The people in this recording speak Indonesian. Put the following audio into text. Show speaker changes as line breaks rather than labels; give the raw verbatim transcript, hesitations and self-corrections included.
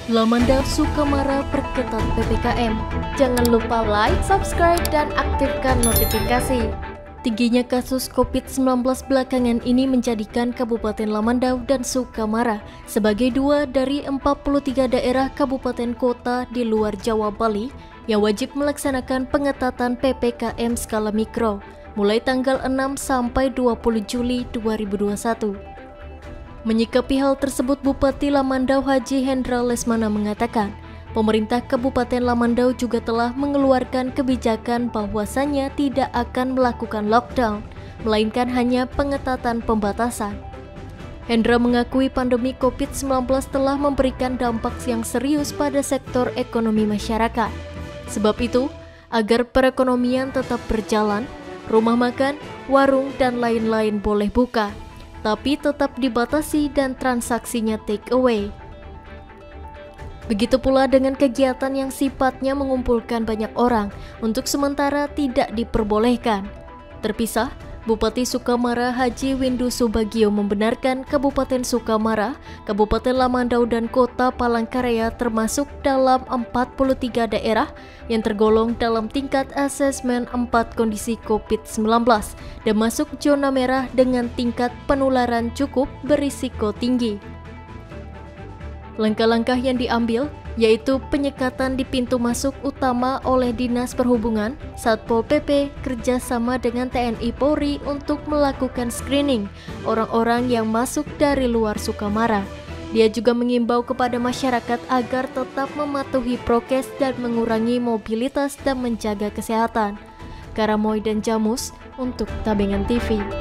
Lamandau Sukamara perketat P P K M. Jangan lupa like, subscribe, dan aktifkan notifikasi. Tingginya kasus covid sembilan belas belakangan ini menjadikan Kabupaten Lamandau dan Sukamara sebagai dua dari empat puluh tiga daerah kabupaten kota di luar Jawa Bali yang wajib melaksanakan pengetatan P P K M skala mikro mulai tanggal enam sampai dua puluh Juli dua ribu dua puluh satu. Menyikapi hal tersebut, Bupati Lamandau Haji Hendra Lesmana mengatakan, pemerintah Kabupaten Lamandau juga telah mengeluarkan kebijakan bahwasannya tidak akan melakukan lockdown, melainkan hanya pengetatan pembatasan. Hendra mengakui pandemi covid sembilan belas telah memberikan dampak yang serius pada sektor ekonomi masyarakat. Sebab itu, agar perekonomian tetap berjalan, rumah makan, warung, dan lain-lain boleh buka, tapi tetap dibatasi dan transaksinya take away. Begitu pula dengan kegiatan yang sifatnya mengumpulkan banyak orang untuk sementara tidak diperbolehkan. Terpisah, Bupati Sukamara Haji Windu Subagio membenarkan Kabupaten Sukamara, Kabupaten Lamandau, dan Kota Palangkaraya termasuk dalam empat puluh tiga daerah yang tergolong dalam tingkat asesmen empat kondisi covid sembilan belas dan masuk zona merah dengan tingkat penularan cukup berisiko tinggi. Langkah-langkah yang diambil yaitu penyekatan di pintu masuk utama oleh Dinas Perhubungan, Satpol P P kerjasama dengan T N I Polri untuk melakukan screening orang-orang yang masuk dari luar Sukamara. Dia juga mengimbau kepada masyarakat agar tetap mematuhi prokes dan mengurangi mobilitas dan menjaga kesehatan. Karamoy dan Jamus untuk Tabengan T V.